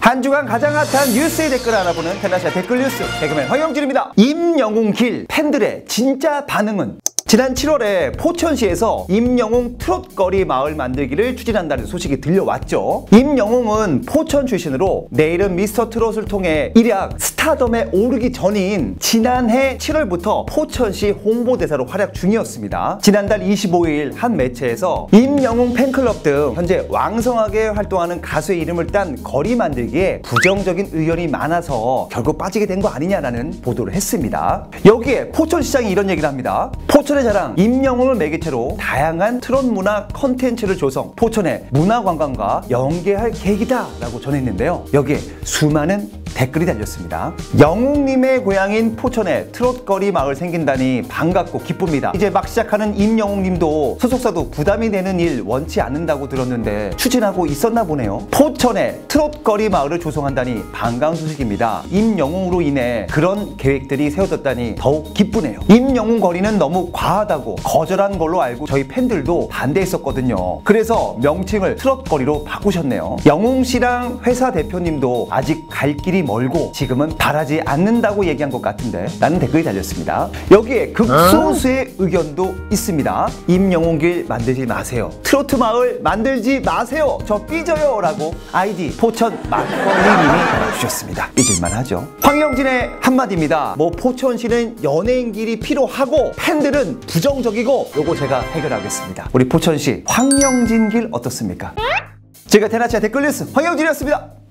한 주간 가장 핫한 뉴스의 댓글을 알아보는 테나시아 댓글 뉴스 개그맨 황영진입니다. 임영웅길 팬들의 진짜 반응은? 지난 7월에 포천시에서 임영웅 트롯거리 마을 만들기를 추진한다는 소식이 들려왔죠. 임영웅은 포천 출신으로 내일은 미스터 트롯을 통해 일약 스타덤에 오르기 전인 지난해 7월부터 포천시 홍보대사로 활약 중이었습니다. 지난달 25일 한 매체에서 임영웅 팬클럽 등 현재 왕성하게 활동하는 가수의 이름을 딴 거리 만들기에 부정적인 의견이 많아서 결국 빠지게 된 거 아니냐라는 보도를 했습니다. 여기에 포천시장이 이런 얘기를 합니다. 포천의 자랑 임영웅을 매개체로 다양한 트롯 문화 컨텐츠를 조성, 포천의 문화관광과 연계할 계획이다 라고 전했는데요. 여기에 수많은 댓글이 달렸습니다. 영웅님의 고향인 포천에 트롯거리 마을 생긴다니 반갑고 기쁩니다. 이제 막 시작하는 임영웅님도 소속사도 부담이 되는 일 원치 않는다고 들었는데 추진하고 있었나 보네요. 포천에 트롯거리 마을을 조성한다니 반가운 소식입니다. 임영웅으로 인해 그런 계획들이 세워졌다니 더욱 기쁘네요. 임영웅 거리는 너무 과하다고 거절한 걸로 알고 저희 팬들도 반대했었거든요. 그래서 명칭을 트롯거리로 바꾸셨네요. 영웅씨랑 회사 대표님도 아직 갈 길이 멀고 지금은 바라지 않는다고 얘기한 것 같은데 라는 댓글이 달렸습니다. 여기에 극소수의 의견도 있습니다. 임영웅길 만들지 마세요. 트로트 마을 만들지 마세요. 저 삐져요 라고 아이디 포천 막걸리님이 달아주셨습니다. 삐질만 하죠. 황영진의 한마디입니다. 포천시는 연예인길이 필요하고 팬들은 부정적이고 요거 제가 해결하겠습니다. 우리 포천시 황영진길 어떻습니까? 제가 테나시아 댓글 뉴스 황영진이었습니다.